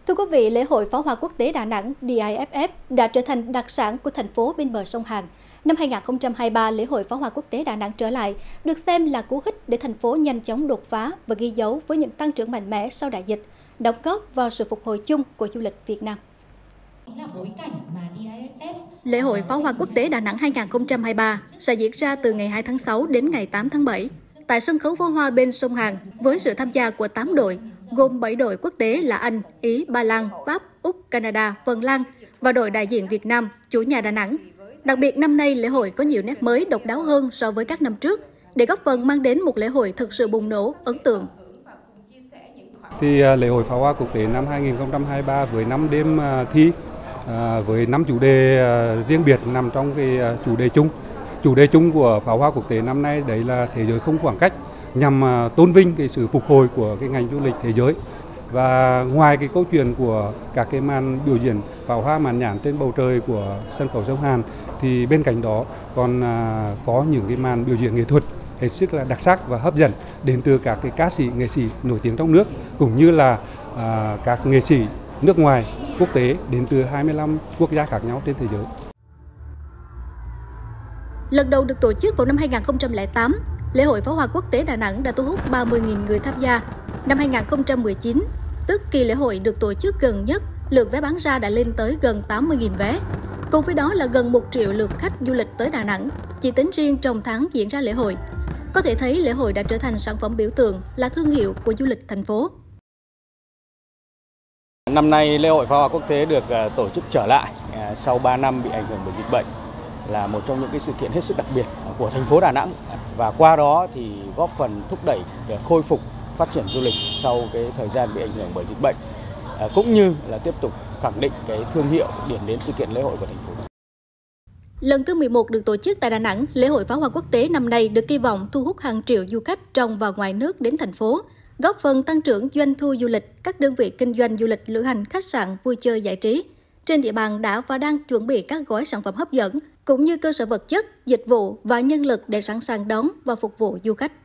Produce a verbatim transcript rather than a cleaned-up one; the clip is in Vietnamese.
Thưa quý vị, lễ hội pháo hoa quốc tế Đà Nẵng D I F F đã trở thành đặc sản của thành phố bên bờ sông Hàn. Năm hai nghìn không trăm hai mươi ba, lễ hội pháo hoa quốc tế Đà Nẵng trở lại được xem là cú hích để thành phố nhanh chóng đột phá và ghi dấu với những tăng trưởng mạnh mẽ sau đại dịch, đóng góp vào sự phục hồi chung của du lịch Việt Nam. Lễ hội pháo hoa quốc tế Đà Nẵng hai nghìn không trăm hai mươi ba sẽ diễn ra từ ngày hai tháng sáu đến ngày tám tháng bảy tại sân khấu pháo hoa bên sông Hàn với sự tham gia của tám đội, gồm bảy đội quốc tế là Anh, Ý, Ba Lan, Pháp, Úc, Canada, Phần Lan và đội đại diện Việt Nam, chủ nhà Đà Nẵng. Đặc biệt năm nay lễ hội có nhiều nét mới độc đáo hơn so với các năm trước để góp phần mang đến một lễ hội thực sự bùng nổ, ấn tượng. Thì lễ hội pháo hoa quốc tế năm hai nghìn không trăm hai mươi ba với năm đêm thi, với năm chủ đề riêng biệt nằm trong cái chủ đề chung. Chủ đề chung của pháo hoa quốc tế năm nay đấy là thế giới không khoảng cách, nhằm tôn vinh cái sự phục hồi của cái ngành du lịch thế giới. Và ngoài cái câu chuyện của các cái màn biểu diễn pháo hoa màn nhảy trên bầu trời của sân khấu sông Hàn, thì bên cạnh đó còn có những cái màn biểu diễn nghệ thuật hết sức là đặc sắc và hấp dẫn đến từ các cái ca sĩ, nghệ sĩ nổi tiếng trong nước cũng như là à, các nghệ sĩ nước ngoài, quốc tế đến từ hai mươi lăm quốc gia khác nhau trên thế giới. Lần đầu được tổ chức vào năm hai nghìn không trăm lẻ tám, lễ hội pháo hoa quốc tế Đà Nẵng đã thu hút ba mươi nghìn người tham gia. Năm hai nghìn không trăm mười chín, tức kỳ lễ hội được tổ chức gần nhất, lượng vé bán ra đã lên tới gần tám mươi nghìn vé. Cùng với đó là gần một triệu lượt khách du lịch tới Đà Nẵng, chỉ tính riêng trong tháng diễn ra lễ hội. Có thể thấy lễ hội đã trở thành sản phẩm biểu tượng, là thương hiệu của du lịch thành phố. Năm nay lễ hội pháo hoa quốc tế được tổ chức trở lại sau ba năm bị ảnh hưởng bởi dịch bệnh, là một trong những cái sự kiện hết sức đặc biệt của thành phố Đà Nẵng, và qua đó thì góp phần thúc đẩy khôi phục phát triển du lịch sau cái thời gian bị ảnh hưởng bởi dịch bệnh, cũng như là tiếp tục khẳng định cái thương hiệu điểm đến sự kiện lễ hội của thành phố. Lần thứ mười một được tổ chức tại Đà Nẵng, lễ hội pháo hoa quốc tế năm nay được kỳ vọng thu hút hàng triệu du khách trong và ngoài nước đến thành phố, góp phần tăng trưởng doanh thu du lịch. Các đơn vị kinh doanh du lịch, lữ hành, khách sạn, vui chơi giải trí trên địa bàn đã và đang chuẩn bị các gói sản phẩm hấp dẫn, cũng như cơ sở vật chất, dịch vụ và nhân lực để sẵn sàng đón và phục vụ du khách.